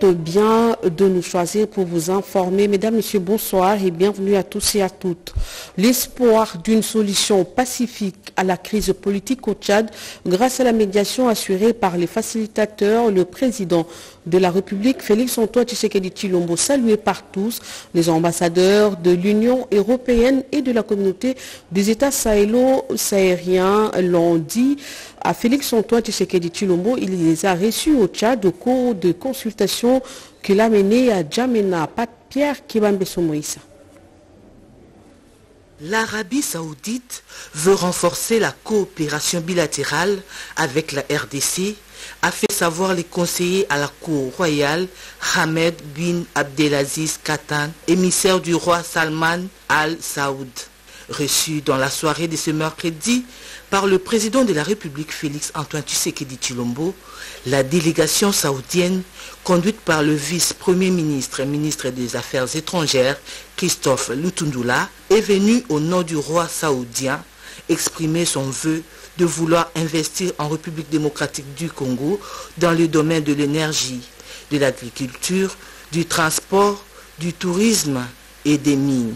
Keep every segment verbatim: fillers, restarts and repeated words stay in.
faites bien de nous choisir pour vous informer. Mesdames, Messieurs, bonsoir et bienvenue à tous et à toutes. L'espoir d'une solution pacifique à la crise politique au Tchad, grâce à la médiation assurée par les facilitateurs, le président de la République, Félix-Antoine Tshisekedi Tshilombo, salué par tous, les ambassadeurs de l'Union européenne et de la communauté des États sahélo-sahariens l'ont dit à Félix-Antoine Tshisekedi Tshilombo. Il les a reçus au Tchad au cours de consultations qu'il a menées à Djamena. Pat Pierre Kibambeso Moïsa. L'Arabie saoudite veut renforcer la coopération bilatérale avec la R D C, a fait savoir les conseillers à la cour royale Ahmed bin Abdelaziz Katan, émissaire du roi Salman Al Saoud. Reçu dans la soirée de ce mercredi par le président de la République Félix-Antoine Tshisekedi Tshilombo, la délégation saoudienne, conduite par le vice-premier ministre et ministre des Affaires étrangères, Christophe Lutundula, est venue au nom du roi saoudien exprimer son vœu de vouloir investir en République démocratique du Congo dans le domaine de l'énergie, de l'agriculture, du transport, du tourisme et des mines.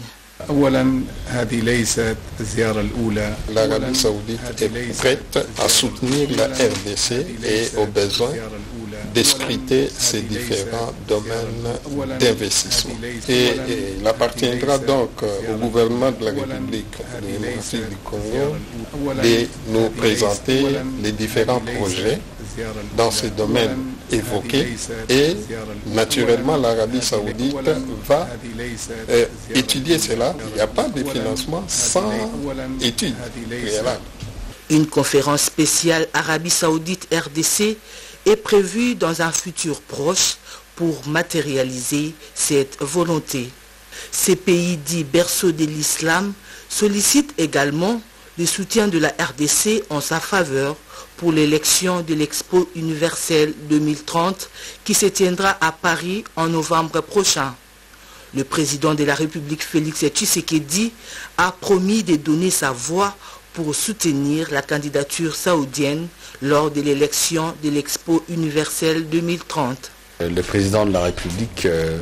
L'Arabie saoudite est prête à soutenir la R D C et au besoin d'escruter ces différents domaines d'investissement. Et, et il appartiendra donc au gouvernement de la République démocratique du Congo de nous présenter les différents projets dans ces domaines évoqués, et naturellement l'Arabie saoudite va euh, étudier cela. Il n'y a pas de financement sans études préalables. Une conférence spéciale Arabie saoudite R D C est prévue dans un futur proche pour matérialiser cette volonté. Ces pays dits berceaux de l'islam sollicitent également le soutien de la R D C en sa faveur pour l'élection de l'Expo universelle deux mille trente qui se tiendra à Paris en novembre prochain. Le président de la République Félix Tshisekedi a promis de donner sa voix pour soutenir la candidature saoudienne lors de l'élection de l'Expo universelle deux mille trente. Le président de la République euh,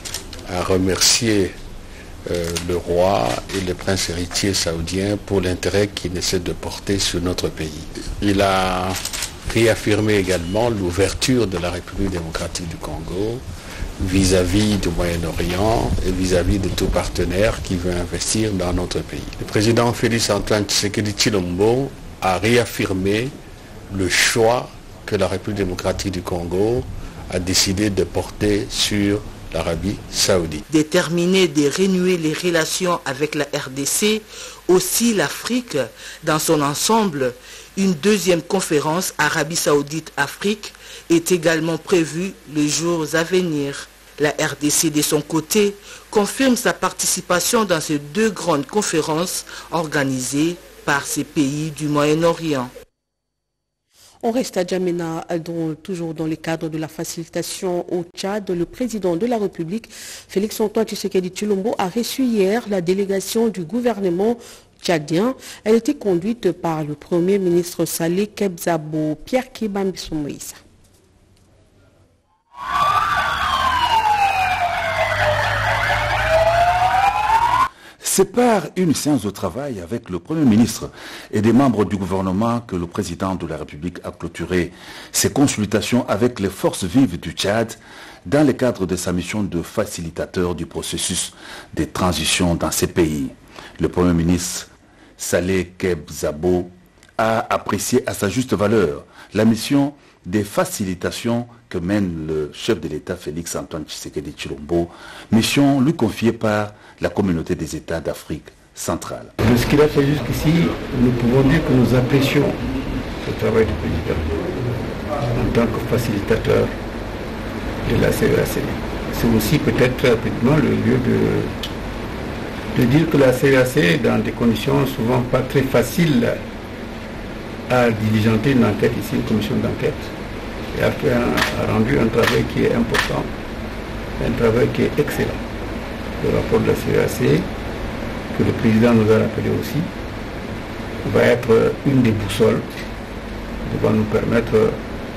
a remercié euh, le roi et le prince héritier saoudien pour l'intérêt qu'il essaie de porter sur notre pays. Il a réaffirmé également l'ouverture de la République démocratique du Congo vis-à-vis du Moyen-Orient et vis-à-vis de tout partenaire qui veut investir dans notre pays. Le président Félix-Antoine Tshisekedi Tshilombo a réaffirmé le choix que la République démocratique du Congo a décidé de porter sur l'Arabie saoudite. Déterminé de renouer les relations avec la R D C, aussi l'Afrique dans son ensemble, une deuxième conférence Arabie saoudite-Afrique est également prévue les jours à venir. La R D C, de son côté, confirme sa participation dans ces deux grandes conférences organisées par ces pays du Moyen-Orient. On reste à Djamena, dont, toujours dans le cadre de la facilitation au Tchad. Le président de la République, Félix-Antoine Tshisekedi Tshilombo, a reçu hier la délégation du gouvernement tchadien. Elle était conduite par le premier ministre Saleh Kebzabo. Pierre Kibambeso Moïsa. C'est par une séance de travail avec le Premier ministre et des membres du gouvernement que le président de la République a clôturé ses consultations avec les forces vives du Tchad dans le cadre de sa mission de facilitateur du processus de transition dans ces pays. Le Premier ministre Saleh Kebzabo a apprécié à sa juste valeur la mission des facilitations que mène le chef de l'État Félix-Antoine Tshisekedi Tshilombo, mission lui confiée par la communauté des États d'Afrique centrale. De ce qu'il a fait jusqu'ici, nous pouvons dire que nous apprécions le travail du président en tant que facilitateur de la C E A C. C'est aussi peut-être rapidement le lieu de, de dire que la C E A C, dans des conditions souvent pas très faciles, a diligenter une enquête ici, une commission d'enquête, et a, fait un, a rendu un travail qui est important, un travail qui est excellent. Le rapport de la C E A C, que le président nous a rappelé aussi, va être une des boussoles qui va nous permettre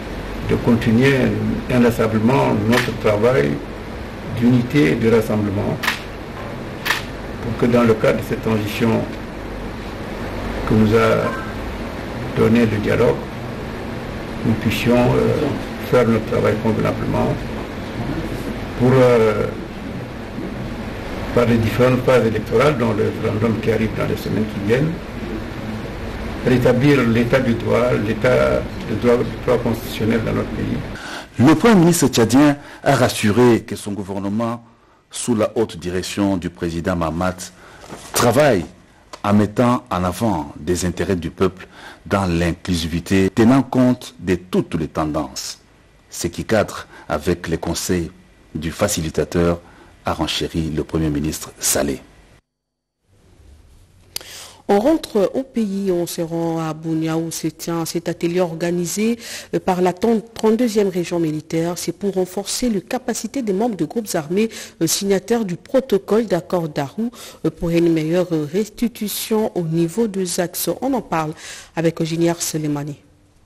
de continuer inlassablement notre travail d'unité et de rassemblement pour que dans le cadre de cette ambition que nous a donné le dialogue, nous puissions euh, faire notre travail convenablement pour, euh, par les différentes phases électorales, dont le référendum qui arrive dans les semaines qui viennent, rétablir l'état du droit, l'état du droit, du droit constitutionnel dans notre pays. Le Premier ministre tchadien a rassuré que son gouvernement, sous la haute direction du président Mahamat, travaille en mettant en avant des intérêts du peuple dans l'inclusivité, tenant compte de toutes les tendances, ce qui cadre avec les conseils du facilitateur, a renchéri le Premier ministre Saleh. On rentre au pays, on se rend à Bunia où se tient cet atelier organisé par la trente-deuxième région militaire. C'est pour renforcer les capacités des membres de groupes armés signataires du protocole d'accord d'Arrou pour une meilleure restitution au niveau des axes. On en parle avec Oginière Selemani.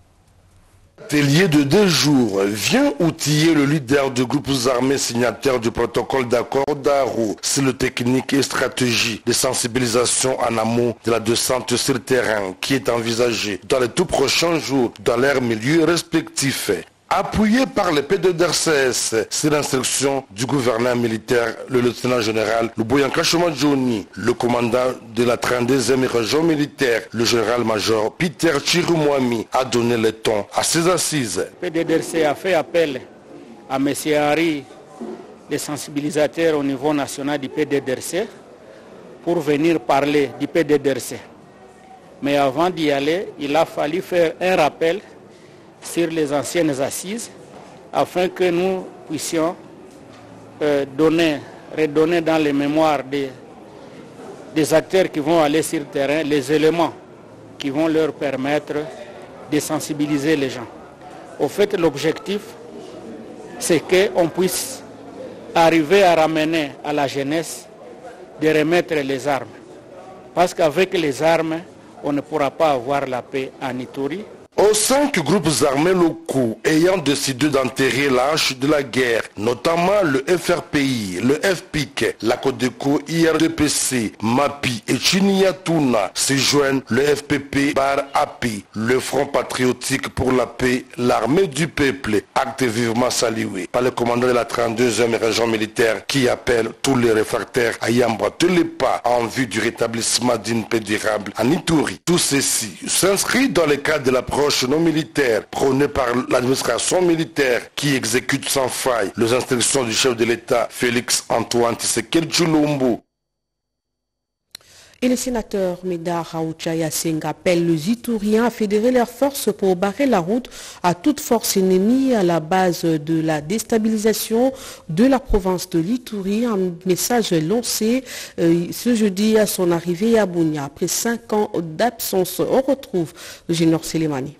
L'atelier de deux jours vient outiller le leader de groupes armés signataires du protocole d'accord d'Arrou. C'est le technique et stratégie de sensibilisation en amont de la descente sur le terrain qui est envisagée dans les tout prochains jours dans leurs milieux respectifs. Appuyé par le P deux D R C S, c'est l'instruction du gouverneur militaire, le lieutenant-général Luboyanka Johnny, le commandant de la trente-deuxième région militaire, le général-major Peter Chirumwami, a donné le ton à ses assises. Le P deux D R C a fait appel à M. Harry, les sensibilisateurs au niveau national du P deux D R C, pour venir parler du P deux D R C. Mais avant d'y aller, il a fallu faire un rappel sur les anciennes assises afin que nous puissions euh, donner, redonner dans les mémoires des, des acteurs qui vont aller sur le terrain les éléments qui vont leur permettre de sensibiliser les gens. Au fait, l'objectif, c'est qu'on puisse arriver à ramener à la jeunesse de remettre les armes. Parce qu'avec les armes, on ne pourra pas avoir la paix en Ituri. Aux cinq groupes armés locaux ayant décidé d'enterrer la hache de la guerre, notamment le F R P I, le F P I C, la Codeco, I R D P C, MAPI et Chiniatuna, se joignent le F P P Bar A P I, le Front patriotique pour la paix, l'armée du peuple, acte vivement salué par le commandant de la trente-deuxième région militaire qui appelle tous les réfractaires à y emboîter les pas en vue du rétablissement d'une paix durable en Ituri. Tout ceci s'inscrit dans le cadre de l'approche non militaire prônée par l'administration militaire qui exécute sans faille les instructions du chef de l'État Félix Antoine Tshisekedi Tshilombo. Et le sénateur Médard Raouchaya Seng appelle les Ituriens à fédérer leurs forces pour barrer la route à toute force ennemie à la base de la déstabilisation de la province de l'Ituri. Un message lancé euh, ce jeudi à son arrivée à Bunia. Après cinq ans d'absence, on retrouve Junior Selemani.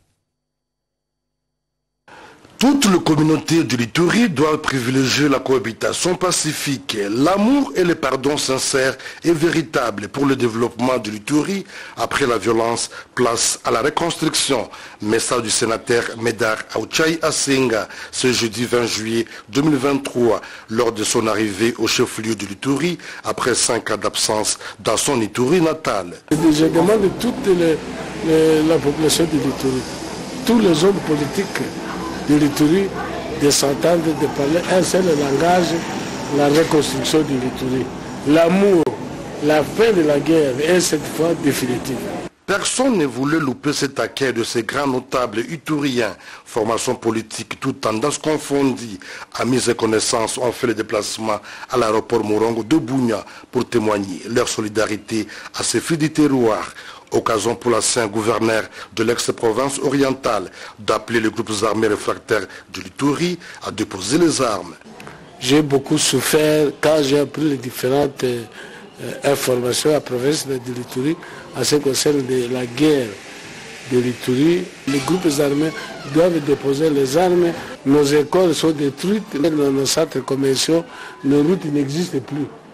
Toute la communauté de l'Ituri doit privilégier la cohabitation pacifique. L'amour et le pardon sincère et véritable pour le développement de l'Ituri après la violence, place à la reconstruction. Message du sénateur Médard Raouchaya Asenga ce jeudi vingt juillet deux mille vingt-trois lors de son arrivée au chef-lieu de l'Ituri après cinq ans d'absence dans son Ituri natal. Je demande à toute les, les, la population de l'Ituri, tous les hommes politiques de l'Ituri de s'entendre, de parler un seul langage, la reconstruction de l'Ituri. L'amour, la fin de la guerre est cette fois définitive. Personne ne voulait louper cet accueil de ces grands notables ituriens. Formation politique, toutes tendances confondues. Amis et connaissances ont fait le déplacement à l'aéroport Morongo de Bunia pour témoigner leur solidarité à ces filles du terroir. Occasion pour l'ancien gouverneur de l'ex-province orientale d'appeler les groupes armés réfractaires de l'Ituri à déposer les armes. J'ai beaucoup souffert quand j'ai appris les différentes euh, informations à la province de l'Ituri en ce qui concerne de la guerre de l'Ituri. Les groupes armés doivent déposer les armes. Nos écoles sont détruites, nos centres commerciaux, nos routes n'existent plus.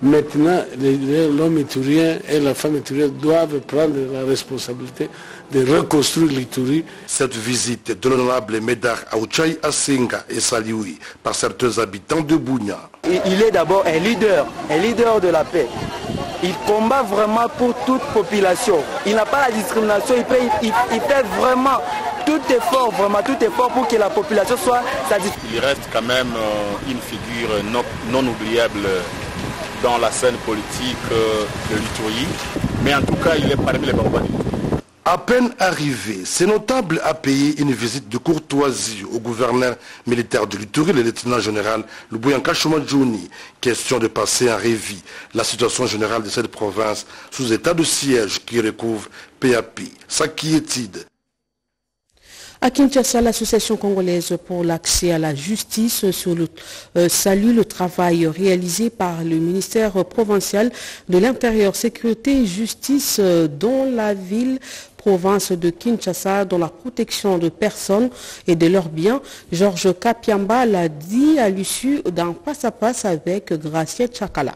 Maintenant, l'homme iturien et la femme iturienne doivent prendre la responsabilité de reconstruire l'Ituri. Cette visite de l'honorable Médard Aouchaï Asenga est saluée par certains habitants de Bunia. Il est d'abord un leader, un leader de la paix. Il combat vraiment pour toute population. Il n'a pas la discrimination, il fait, il, il fait vraiment tout effort, vraiment tout effort pour que la population soit satisfaite. Il reste quand même euh, une figure non, non oubliable dans la scène politique euh, de l'Ituri, mais en tout cas il est parmi les Bambouans. À peine arrivé, ce notable a payé une visite de courtoisie au gouverneur militaire de l'Ituri, le lieutenant-général Lubuyanka Shumadjouni. Question de passer en revue la situation générale de cette province sous état de siège qui recouvre P A P. Sa quiétude. À Kinshasa, l'Association congolaise pour l'accès à la justice sur le, euh, salue le travail réalisé par le ministère provincial de l'Intérieur, Sécurité et Justice euh, dans la ville province de Kinshasa dans la protection de personnes et de leurs biens. Georges Kapiamba l'a dit à l'issue d'un face-à-face avec Graciette Chakala.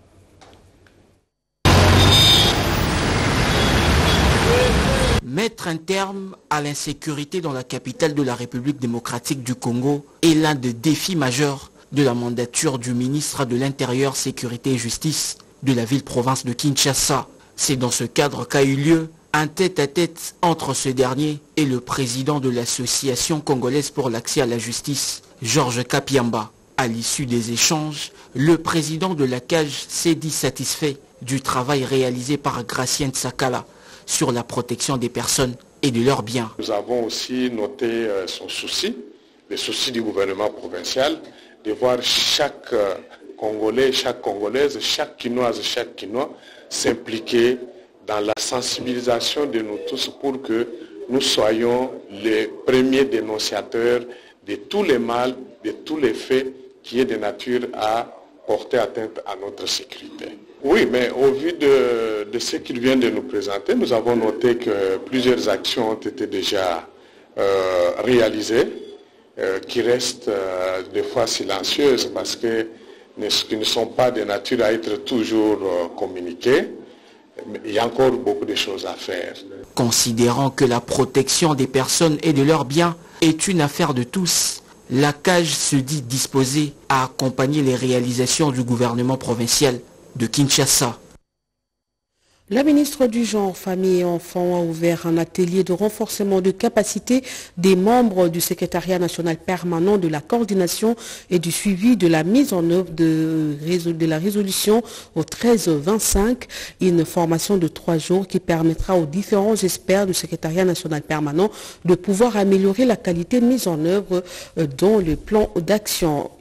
Mettre un terme à l'insécurité dans la capitale de la République démocratique du Congo est l'un des défis majeurs de la mandature du ministre de l'Intérieur, Sécurité et Justice de la ville-province de Kinshasa. C'est dans ce cadre qu'a eu lieu un tête-à-tête entre ce dernier et le président de l'Association congolaise pour l'accès à la justice, Georges Kapiamba. À l'issue des échanges, le président de la C A J s'est dit satisfait du travail réalisé par Gracien Tsakala sur la protection des personnes et de leurs biens. Nous avons aussi noté euh, son souci, le souci du gouvernement provincial, de voir chaque euh, Congolais, chaque Congolaise, chaque Quinoise, chaque Quinois s'impliquer dans la sensibilisation de nous tous pour que nous soyons les premiers dénonciateurs de tous les mal, de tous les faits qui est de nature à porter atteinte à notre sécurité. Oui, mais au vu de, de ce qu'il vient de nous présenter, nous avons noté que plusieurs actions ont été déjà euh, réalisées, euh, qui restent euh, des fois silencieuses parce que qui ne sont pas de nature à être toujours euh, communiquées. Mais il y a encore beaucoup de choses à faire. Considérant que la protection des personnes et de leurs biens est une affaire de tous, la C A J se dit disposée à accompagner les réalisations du gouvernement provincial de Kinshasa. La ministre du Genre, Famille et Enfants a ouvert un atelier de renforcement de capacité des membres du secrétariat national permanent de la coordination et du suivi de la mise en œuvre de, de la résolution au treize vingt-cinq, une formation de trois jours qui permettra aux différents experts du secrétariat national permanent de pouvoir améliorer la qualité de mise en œuvre dans le plan d'action.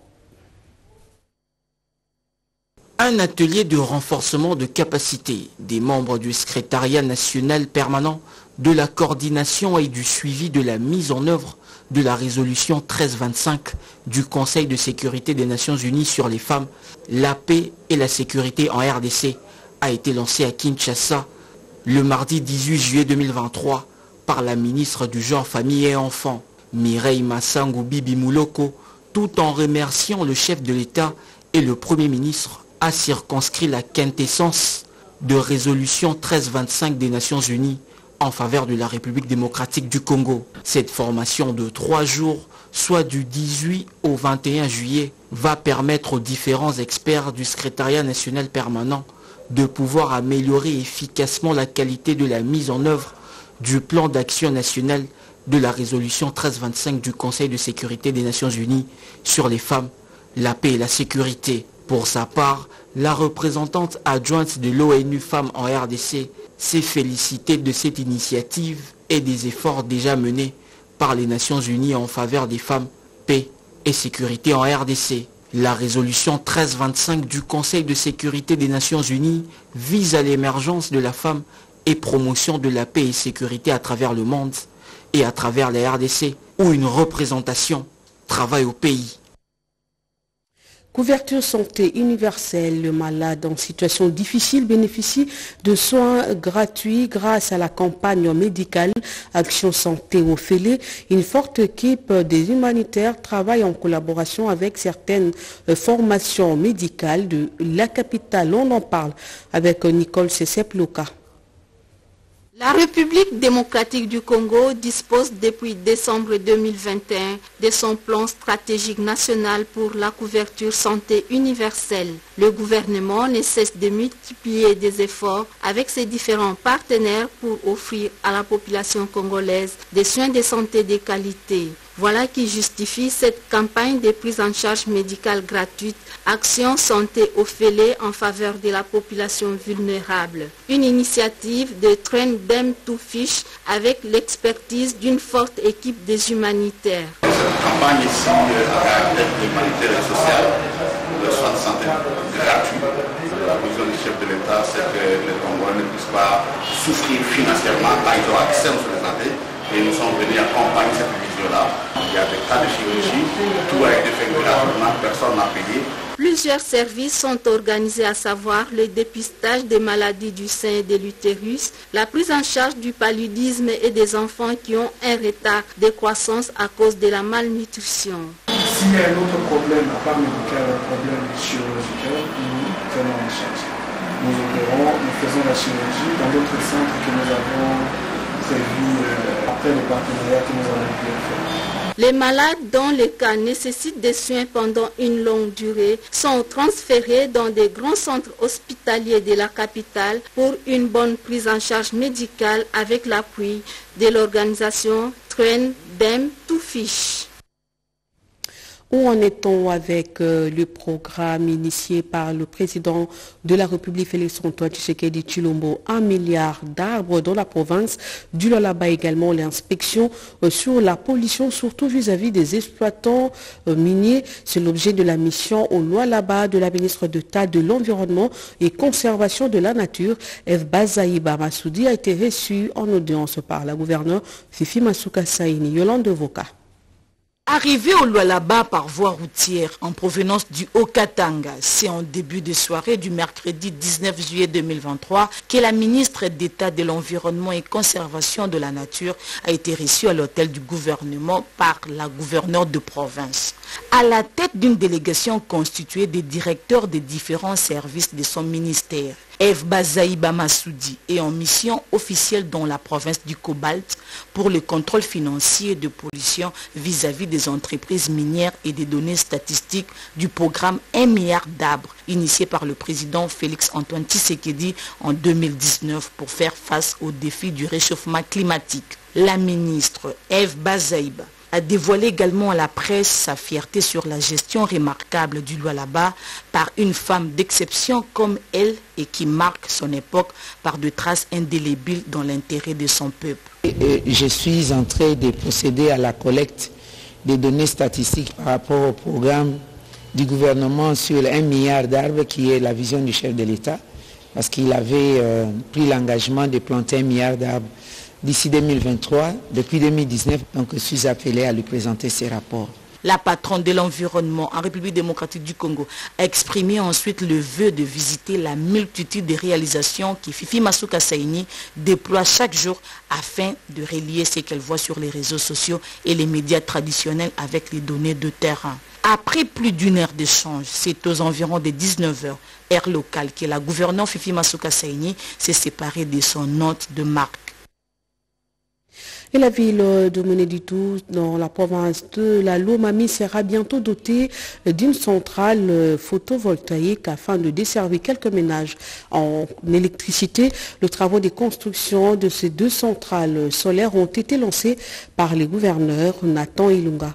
Un atelier de renforcement de capacité des membres du secrétariat national permanent de la coordination et du suivi de la mise en œuvre de la résolution treize vingt-cinq du Conseil de sécurité des Nations Unies sur les femmes, la paix et la sécurité en R D C a été lancé à Kinshasa le mardi dix-huit juillet deux mille vingt-trois par la ministre du Genre, Famille et Enfants, Mireille Massango Bibi Mouloko, tout en remerciant le chef de l'État et le Premier ministre a circonscrit la quintessence de résolution treize vingt-cinq des Nations Unies en faveur de la République démocratique du Congo. Cette formation de trois jours, soit du dix-huit au vingt et un juillet, va permettre aux différents experts du secrétariat national permanent de pouvoir améliorer efficacement la qualité de la mise en œuvre du plan d'action national de la résolution treize vingt-cinq du Conseil de sécurité des Nations Unies sur les femmes, la paix et la sécurité. Pour sa part, la représentante adjointe de l'ONU Femmes en R D C s'est félicitée de cette initiative et des efforts déjà menés par les Nations Unies en faveur des femmes, paix et sécurité en R D C. La résolution treize vingt-cinq du Conseil de sécurité des Nations Unies vise à l'émergence de la femme et promotion de la paix et sécurité à travers le monde et à travers la R D C, où une représentation travaille au pays. Couverture santé universelle. Le malade en situation difficile bénéficie de soins gratuits grâce à la campagne médicale Action Santé au Félé. Une forte équipe des humanitaires travaille en collaboration avec certaines formations médicales de la capitale. On en parle avec Nicole Sessep-Loka. La République démocratique du Congo dispose depuis décembre deux mille vingt et un de son plan stratégique national pour la couverture santé universelle. Le gouvernement ne cesse de multiplier des efforts avec ses différents partenaires pour offrir à la population congolaise des soins de santé de qualité. Voilà qui justifie cette campagne de prise en charge médicale gratuite Action Santé au Félé en faveur de la population vulnérable. Une initiative de Train Dem to Fish avec l'expertise d'une forte équipe des humanitaires. Cette campagne ici à caractère humanitaire et social, le soin de santé gratuit. La vision du chef de l'État, c'est que les Congolais ne puissent pas souffrir financièrement quand ils ont accès aux soins de santé. Et nous sommes venus accompagner cette vision-là. Il y a des cas de chirurgie, tout a été fait gratuitement, personne n'a payé. Plusieurs services sont organisés, à savoir le dépistage des maladies du sein et de l'utérus, la prise en charge du paludisme et des enfants qui ont un retard de croissance à cause de la malnutrition. S'il y a un autre problème, à part médical, un problème chirurgical, nous prenons en charge. Nous opérons, nous faisons la chirurgie dans d'autres centres que nous avons prévus euh, après le partenariat que nous avons pu faire. Les malades dont les cas nécessitent des soins pendant une longue durée sont transférés dans des grands centres hospitaliers de la capitale pour une bonne prise en charge médicale avec l'appui de l'organisation Train Dem to Fish. Où en est-on avec euh, le programme initié par le président de la République, Félix-Antoine Tshisekedi Tshilombo, un milliard d'arbres dans la province du Lualaba, également l'inspection euh, sur la pollution, surtout vis-à-vis des exploitants euh, miniers. C'est l'objet de la mission au Lualaba de la ministre d'État de l'Environnement et Conservation de la Nature, Eve Bazaïba Massoudi, a été reçue en audience par la gouverneure Fifi Masuka Saini. Yolande Voka. Arrivé au Lualaba par voie routière en provenance du Haut-Katanga, c'est en début de soirée du mercredi dix-neuf juillet deux mille vingt-trois que la ministre d'État de l'Environnement et Conservation de la Nature a été reçue à l'hôtel du gouvernement par la gouverneure de province. À la tête d'une délégation constituée des directeurs des différents services de son ministère, Eve Bazaïba Massoudi est en mission officielle dans la province du Cobalt pour le contrôle financier de pollution vis-à-vis des entreprises minières et des données statistiques du programme un milliard d'arbres initié par le président Félix-Antoine Tshisekedi en deux mille dix-neuf pour faire face aux défis du réchauffement climatique. La ministre Eve Bazaïba a dévoilé également à la presse sa fierté sur la gestion remarquable du Lualaba par une femme d'exception comme elle et qui marque son époque par de traces indélébiles dans l'intérêt de son peuple. Et je suis en train de procéder à la collecte des données statistiques par rapport au programme du gouvernement sur un milliard d'arbres qui est la vision du chef de l'État parce qu'il avait euh, pris l'engagement de planter un milliard d'arbres d'ici deux mille vingt-trois, depuis deux mille dix-neuf, donc je suis appelé à lui présenter ces rapports. La patronne de l'environnement en République démocratique du Congo a exprimé ensuite le vœu de visiter la multitude de réalisations que Fifi Masuka Saini déploie chaque jour afin de relier ce qu'elle voit sur les réseaux sociaux et les médias traditionnels avec les données de terrain. Après plus d'une heure d'échange, c'est aux environs de dix-neuf heures, heure locale, que la gouverneure Fifi Masuka Saini s'est séparée de son hôte de marque. Et la ville de Monéditou, dans la province de la Lomami, sera bientôt dotée d'une centrale photovoltaïque afin de desservir quelques ménages en électricité. Les travaux de construction de ces deux centrales solaires ont été lancés par les gouverneurs Nathan Ilunga.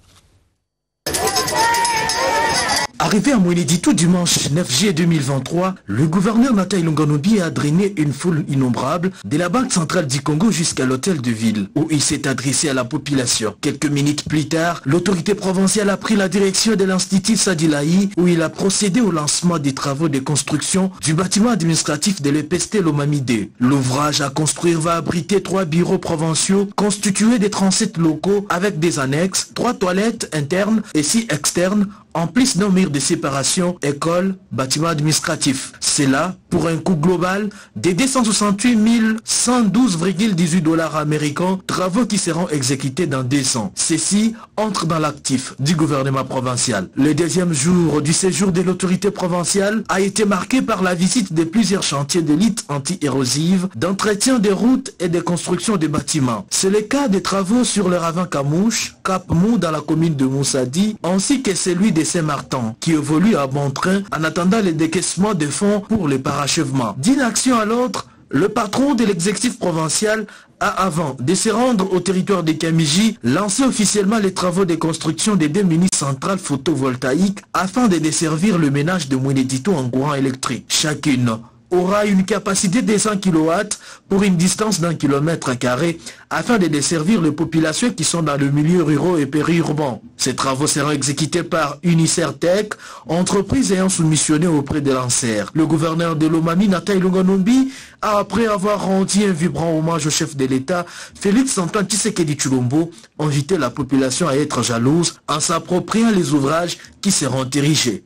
Arrivé à Monéditou dimanche neuf juillet deux mille vingt-trois, le gouverneur Nathan Ilunga Nobi a drainé une foule innombrable de la Banque centrale du Congo jusqu'à l'hôtel de ville, où il s'est adressé à la population. Quelques minutes plus tard, l'autorité provinciale a pris la direction de l'Institut Sadilaï, où il a procédé au lancement des travaux de construction du bâtiment administratif de l'E P S T Lomami deux. L'ouvrage à construire va abriter trois bureaux provinciaux constitués de trente-sept locaux avec des annexes, trois toilettes internes et six externes, en plus d'un mur de séparation, école, bâtiment administratif. C'est là pour un coût global de deux cent soixante-huit mille cent douze virgule dix-huit dollars américains, travaux qui seront exécutés dans deux ans. Ceci entre dans l'actif du gouvernement provincial. Le deuxième jour du séjour de l'autorité provinciale a été marqué par la visite de plusieurs chantiers de lutte anti-érosive, d'entretien des routes et de construction des bâtiments. C'est le cas des travaux sur le ravin Camouche, Cap Mou dans la commune de Moussadi, ainsi que celui de Saint-Martin, qui évolue à bon train en attendant le décaissement de fonds pour le parachèvement. D'une action à l'autre, le patron de l'exécutif provincial a, avant de se rendre au territoire de Kamiji, lancé officiellement les travaux de construction des deux mini-centrales photovoltaïques afin de desservir le ménage de Mouinedito en courant électrique. Chacune aura une capacité de cent kilowatts pour une distance d'un kilomètre carré afin de desservir les populations qui sont dans le milieu rural et périurbain. Ces travaux seront exécutés par Unicertec, entreprise ayant soumissionné auprès de l'Anser. Le gouverneur de l'Omami, Nathalie Longanombi, a, après avoir rendu un vibrant hommage au chef de l'État, Félix Antoine Tshisekedi Tshilombo, invité la population à être jalouse en s'appropriant les ouvrages qui seront érigés.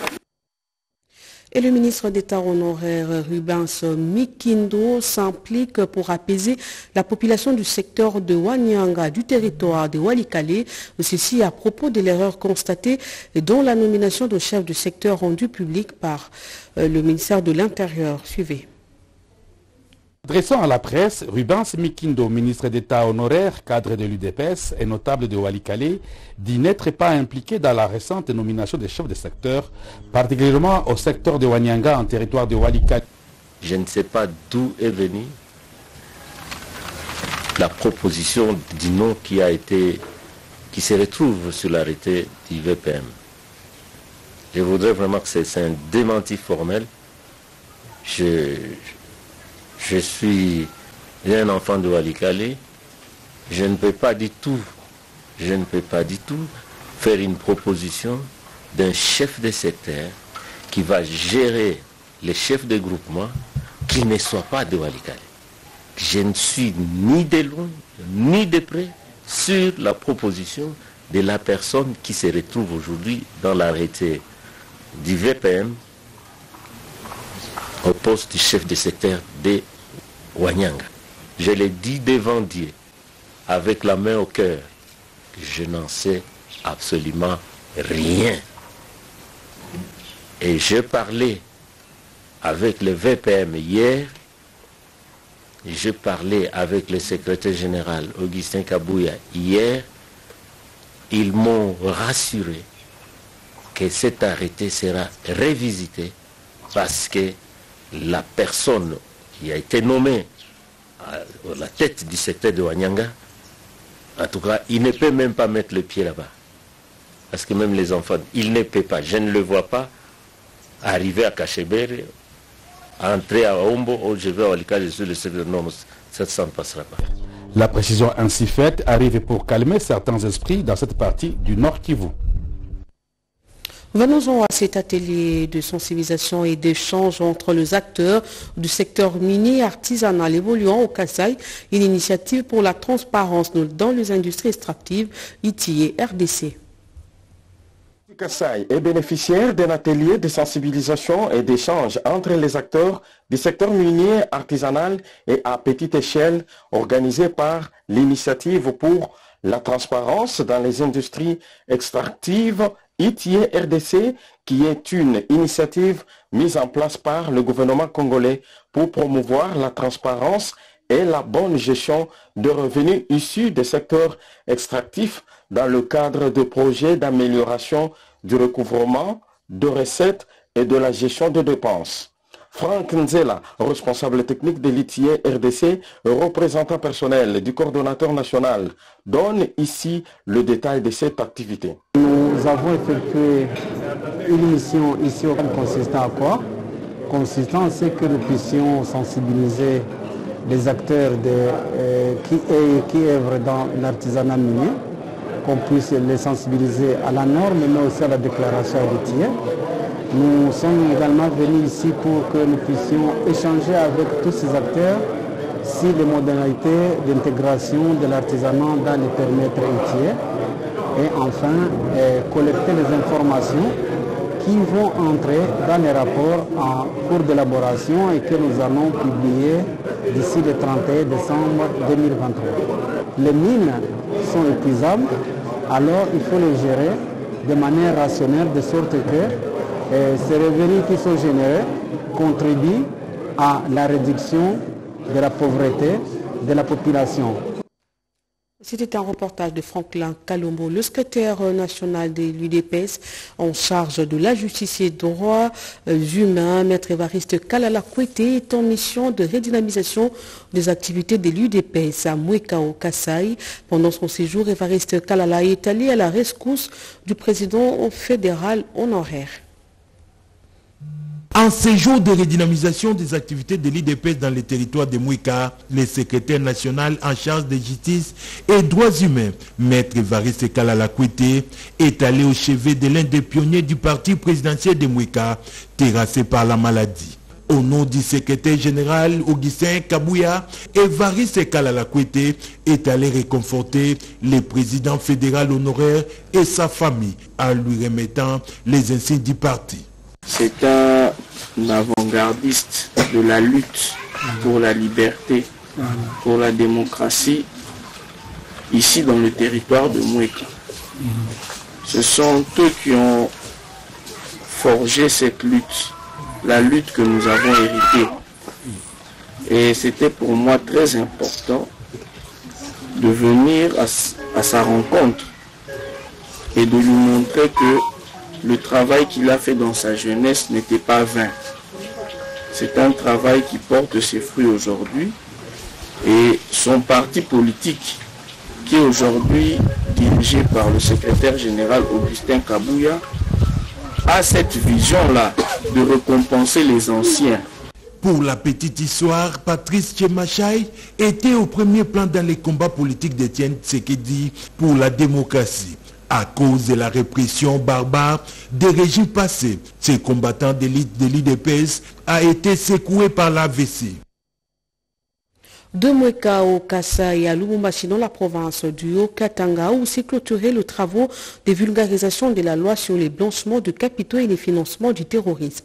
Et le ministre d'État honoraire Rubens Mikindo s'implique pour apaiser la population du secteur de Wanyanga du territoire de Walikale. Ceci à propos de l'erreur constatée dans la nomination de chef de secteur rendue publique par le ministère de l'Intérieur. Suivez. Adressant à la presse, Rubens Mikindo, ministre d'État honoraire, cadre de l'U D P S et notable de Walikale, dit n'être pas impliqué dans la récente nomination des chefs de secteur, particulièrement au secteur de Wanyanga en territoire de Walikale. Je ne sais pas d'où est venue la proposition du nom qui a été, qui se retrouve sur l'arrêté du V P M. Je voudrais vraiment que c'est un démenti formel. Je... Je suis un enfant de Walikale, je ne peux pas du tout, je ne peux pas du tout faire une proposition d'un chef de secteur qui va gérer les chefs de groupement qui ne soit pas de Walikale. Je ne suis ni de loin, ni de près sur la proposition de la personne qui se retrouve aujourd'hui dans l'arrêté du V P M au poste du chef de secteur de Wanyanga. Je l'ai dit devant Dieu, avec la main au cœur, que je n'en sais absolument rien. Et j'ai parlé avec le V P M hier, j'ai parlé avec le secrétaire général Augustin Kabouya hier, ils m'ont rassuré que cet arrêté sera révisité parce que la personne qui a été nommée à la tête du secteur de Wanyanga, en tout cas, il ne peut même pas mettre le pied là-bas. Parce que même les enfants, il ne peut pas. Je ne le vois pas arriver à Kachebere, entrer à Ombo, où je vais à Walikale, je suis le secteur de non, ça ne passera pas. La précision ainsi faite arrive pour calmer certains esprits dans cette partie du Nord Kivu. Venons-en à cet atelier de sensibilisation et d'échange entre les acteurs du secteur minier artisanal évoluant au Kasaï, une initiative pour la transparence dans les industries extractives, I T I E R D C. Kasaï est bénéficiaire d'un atelier de sensibilisation et d'échange entre les acteurs du secteur minier artisanal et à petite échelle organisé par l'initiative pour la transparence dans les industries extractives I T I E R D C, qui est une initiative mise en place par le gouvernement congolais pour promouvoir la transparence et la bonne gestion de revenus issus des secteurs extractifs dans le cadre de projets d'amélioration du recouvrement de recettes et de la gestion de dépenses. Franck Nzela, responsable technique de l'I T I E R D C, représentant personnel du coordonnateur national, donne ici le détail de cette activité. Nous avons effectué une mission ici consistant à quoi? Consistant à ce que nous puissions sensibiliser les acteurs de, euh, qui, qui œuvrent dans l'artisanat minier, qu'on puisse les sensibiliser à la norme, mais aussi à la déclaration héritière. Nous sommes également venus ici pour que nous puissions échanger avec tous ces acteurs sur les modalités d'intégration de l'artisanat dans les périmètres héritiers. et enfin euh, collecter les informations qui vont entrer dans les rapports en cours d'élaboration et que nous allons publier d'ici le trente et un décembre deux mille vingt-trois. Les mines sont épuisables, alors il faut les gérer de manière rationnelle, de sorte que euh, ces revenus qui sont générés contribuent à la réduction de la pauvreté de la population. C'était un reportage de Franklin Kalombo, le secrétaire national de l'U D P S en charge de la justice et des droits humains. Maître Évariste Kalala Kwete est en mission de redynamisation des activités de l'U D P S à Mouekao, Kasaï. Pendant son séjour, Évariste Kalala est allé à la rescousse du président fédéral honoraire. En séjour de redynamisation des activités de l'U D P S dans les territoires de Mouika, le secrétaire national en charge de justice et droits humains, Maître Évariste Kalala Kwete, est allé au chevet de l'un des pionniers du parti présidentiel de Mouika, terrassé par la maladie. Au nom du secrétaire général Augustin Kabouya, Évariste Kalala Kwete est allé réconforter le président fédéral honoraire et sa famille en lui remettant les insignes du parti. C'est un avant-gardiste de la lutte pour la liberté, pour la démocratie, ici dans le territoire de Moueka. Ce sont eux qui ont forgé cette lutte, la lutte que nous avons héritée. Et c'était pour moi très important de venir à, à sa rencontre et de lui montrer que le travail qu'il a fait dans sa jeunesse n'était pas vain. C'est un travail qui porte ses fruits aujourd'hui. Et son parti politique, qui est aujourd'hui dirigé par le secrétaire général Augustin Kabouya, a cette vision-là de récompenser les anciens. Pour la petite histoire, Patrice Tchemachai était au premier plan dans les combats politiques d'Étienne Tshisekedi pour la démocratie. À cause de la répression barbare des régimes passés, ces combattants d'élite de l'U D P S a été secoué par l'A V C. De Moueka au Kassa et à Lubumbashi dans la province du Haut-Katanga où s'est clôturé le travaux de vulgarisation de la loi sur les blanchiments de capitaux et les financements du terrorisme.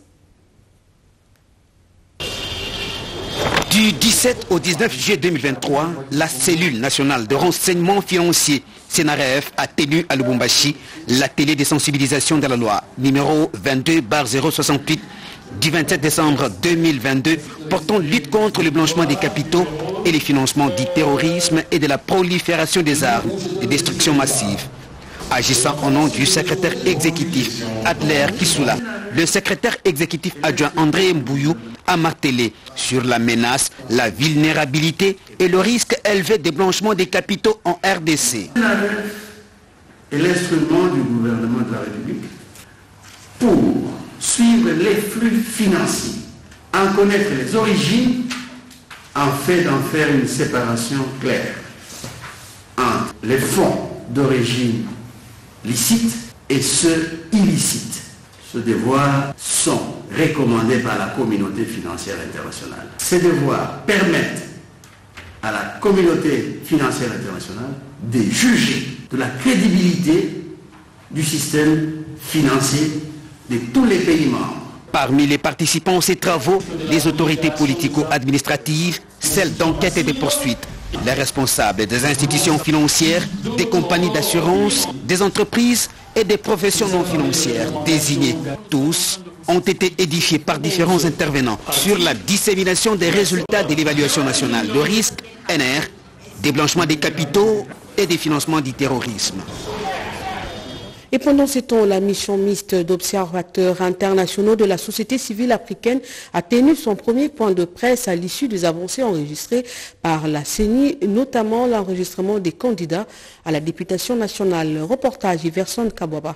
Du dix-sept au dix-neuf juillet deux mille vingt-trois, la cellule nationale de renseignement financier Sénaref a tenu à Lubumbashi l'atelier de sensibilisation de la loi numéro vingt-deux barre zéro soixante-huit du vingt-sept décembre deux mille vingt-deux portant lutte contre le blanchiment des capitaux et les financements du terrorisme et de la prolifération des armes de destruction massive. Agissant au nom du secrétaire exécutif Adler Kissoula, le secrétaire exécutif adjoint André Mbouyou a martelé sur la menace, la vulnérabilité et le risque élevé de blanchiment des capitaux en R D C. Et l'instrument du gouvernement de la République pour suivre les flux financiers, en connaître les origines, en fait d'en faire une séparation claire entre les fonds d'origine licite et ceux illicites. Ce devoir sont recommandés par la communauté financière internationale. Ces devoirs permettent à la communauté financière internationale de juger de la crédibilité du système financier de tous les pays membres. Parmi les participants à ces travaux, les autorités politico-administratives, celles d'enquête et de poursuite, les responsables des institutions financières, des compagnies d'assurance, des entreprises et des professions non financières désignées. Tous ont été édifiés par différents intervenants sur la dissémination des résultats de l'évaluation nationale de risque N R, des blanchiments des capitaux et des financements du terrorisme. Et pendant ce temps, la mission mixte d'observateurs internationaux de la société civile africaine a tenu son premier point de presse à l'issue des avancées enregistrées par la C E N I, notamment l'enregistrement des candidats à la députation nationale. Reportage Iverson Kabwaba.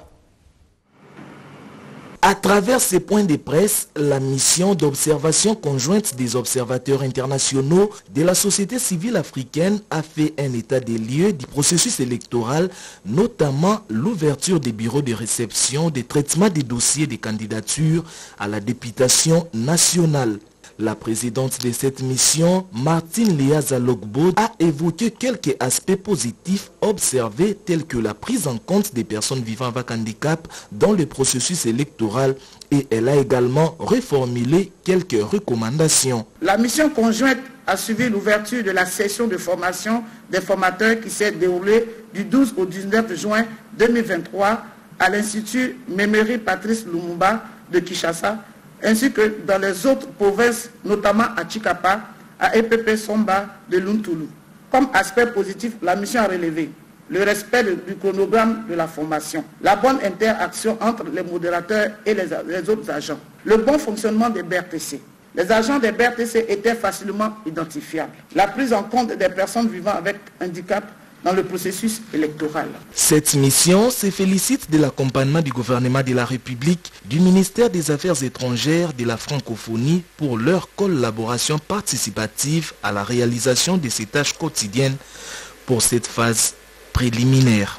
À travers ces points de presse, la mission d'observation conjointe des observateurs internationaux de la société civile africaine a fait un état des lieux du processus électoral, notamment l'ouverture des bureaux de réception, des traitements des dossiers des candidatures à la députation nationale. La présidente de cette mission, Martine Léaza Logbo, a évoqué quelques aspects positifs observés tels que la prise en compte des personnes vivant avec handicap dans le processus électoral et elle a également reformulé quelques recommandations. La mission conjointe a suivi l'ouverture de la session de formation des formateurs qui s'est déroulée du douze au dix-neuf juin deux mille vingt-trois à l'Institut Memory Patrice Lumumba de Kinshasa, ainsi que dans les autres provinces, notamment à Chikapa, à E P P Somba de Luntulu. Comme aspect positif, la mission a relevé le respect du chronogramme de la formation, la bonne interaction entre les modérateurs et les, les autres agents, le bon fonctionnement des B R T C. Les agents des B R T C étaient facilement identifiables. La prise en compte des personnes vivant avec handicap dans le processus électoral. Cette mission se félicite de l'accompagnement du gouvernement de la République, du ministère des Affaires étrangères, de la francophonie pour leur collaboration participative à la réalisation de ces tâches quotidiennes pour cette phase préliminaire.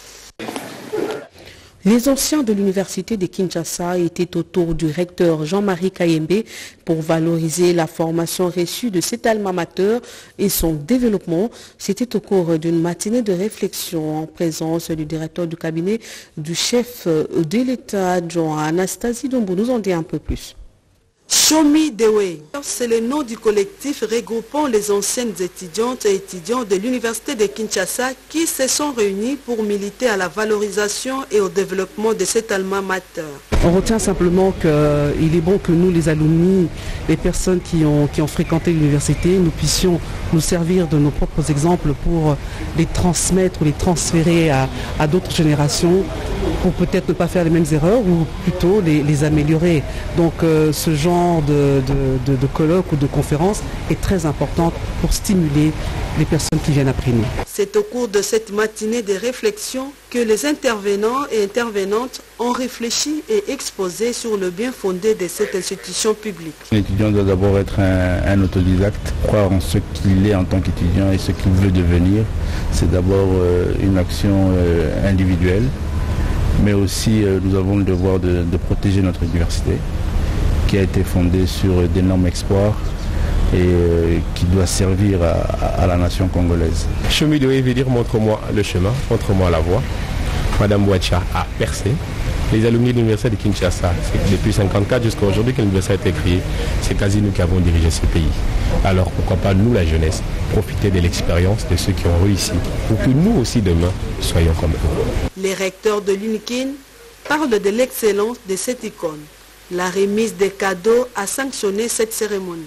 Les anciens de l'université de Kinshasa étaient autour du recteur Jean-Marie Kayembe pour valoriser la formation reçue de cet alma mater et son développement. C'était au cours d'une matinée de réflexion en présence du directeur du cabinet du chef de l'État, Jean Anastasie Dombo. Nous en dit un peu plus. Show Me the Way, c'est le nom du collectif regroupant les anciennes étudiantes et étudiants de l'université de Kinshasa qui se sont réunis pour militer à la valorisation et au développement de cet alma mater. On retient simplement qu'il est bon que nous, les alumni, les personnes qui ont, qui ont fréquenté l'université, nous puissions nous servir de nos propres exemples pour les transmettre ou les transférer à, à d'autres générations pour peut-être ne pas faire les mêmes erreurs ou plutôt les, les améliorer. Donc euh, ce genre de, de, de, de colloque ou de conférence est très importante pour stimuler les personnes qui viennent après nous. C'est au cours de cette matinée de réflexion que les intervenants et intervenantes ont réfléchi et exposé sur le bien fondé de cette institution publique. L'étudiant doit d'abord être un, un autodidacte, croire en ce qu'il est en tant qu'étudiant et ce qu'il veut devenir. C'est d'abord euh, une action euh, individuelle, mais aussi euh, nous avons le devoir de, de protéger notre université, qui a été fondée sur d'énormes espoirs et euh, qui doit servir à, à, à la nation congolaise. Show Me the Way veut dire montre-moi le chemin, montre-moi la voie. Madame Ouacha a percé. Les alumni de l'université de Kinshasa, c'est depuis cinquante-quatre jusqu'à aujourd'hui que l'université a été créée, c'est quasi nous qui avons dirigé ce pays. Alors pourquoi pas nous, la jeunesse, profiter de l'expérience de ceux qui ont réussi pour que nous aussi demain soyons comme eux. Les recteurs de l'UNIKIN parlent de l'excellence de cette icône. La remise des cadeaux a sanctionné cette cérémonie.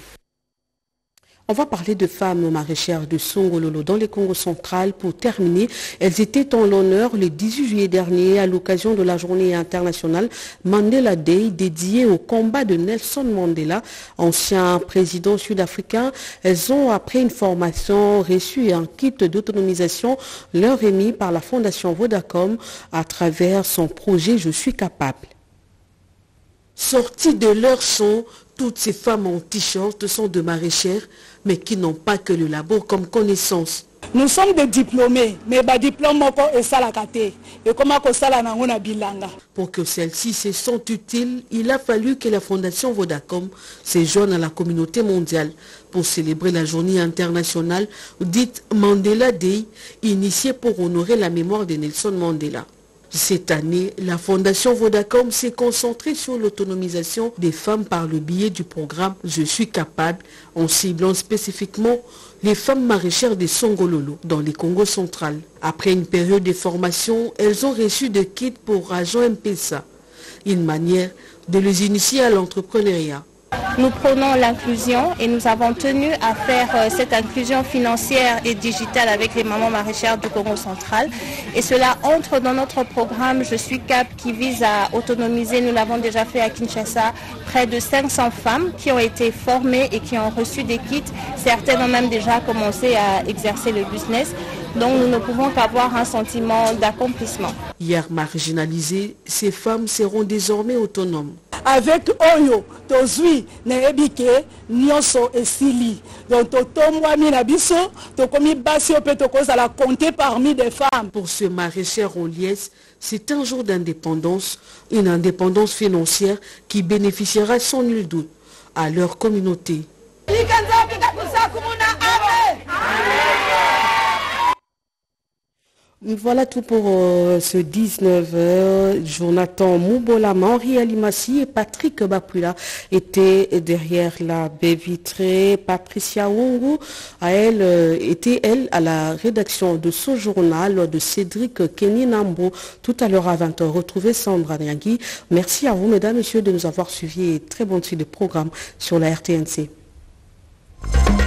On va parler de femmes maraîchères de Songololo dans le Congo central. Pour terminer, elles étaient en l'honneur le dix-huit juillet dernier à l'occasion de la journée internationale Mandela Day dédiée au combat de Nelson Mandela, ancien président sud-africain. Elles ont, après une formation, reçu un kit d'autonomisation leur remis par la Fondation Vodacom à travers son projet Je suis capable. Sorties de leur champ, toutes ces femmes en t-shirt sont de maraîchères, mais qui n'ont pas que le labor comme connaissance. Nous sommes des diplômés, mais les diplômes sont la et comment on bilanga. Pour que celles-ci se sentent utiles, il a fallu que la Fondation Vodacom se joigne à la communauté mondiale pour célébrer la journée internationale dite Mandela Day, initiée pour honorer la mémoire de Nelson Mandela. Cette année, la Fondation Vodacom s'est concentrée sur l'autonomisation des femmes par le biais du programme Je suis capable, en ciblant spécifiquement les femmes maraîchères de Songololo dans le Congo central. Après une période de formation, elles ont reçu des kits pour agents M P S A, une manière de les initier à l'entrepreneuriat. Nous prenons l'inclusion et nous avons tenu à faire euh, cette inclusion financière et digitale avec les mamans maraîchères du Congo central. Et cela entre dans notre programme Je suis cap qui vise à autonomiser, nous l'avons déjà fait à Kinshasa, près de cinq cents femmes qui ont été formées et qui ont reçu des kits. Certaines ont même déjà commencé à exercer le business. Donc nous ne pouvons qu'avoir un sentiment d'accomplissement. Hier marginalisées, ces femmes seront désormais autonomes. Avec Oyo, Tozui, Neebike, Nyonso et Sili. Donc Totomwa Minabiso, Tokomi Basio Petokos à la compter parmi des femmes. Pour ce maraîchère en liesse, c'est un jour d'indépendance, une indépendance financière qui bénéficiera sans nul doute à leur communauté. Voilà tout pour euh, ce dix-neuf heures. Jonathan Moubolama, Henri Alimassi et Patrick Bapula étaient derrière la baie vitrée. Patricia Wongo, à elle, euh, était elle à la rédaction de ce journal de Cédric Kenny Nambo. Tout à l'heure à vingt heures, retrouvez Sandra Nyangui. Merci à vous, mesdames, messieurs, de nous avoir suivis et très bonne suite de programme sur la R T N C.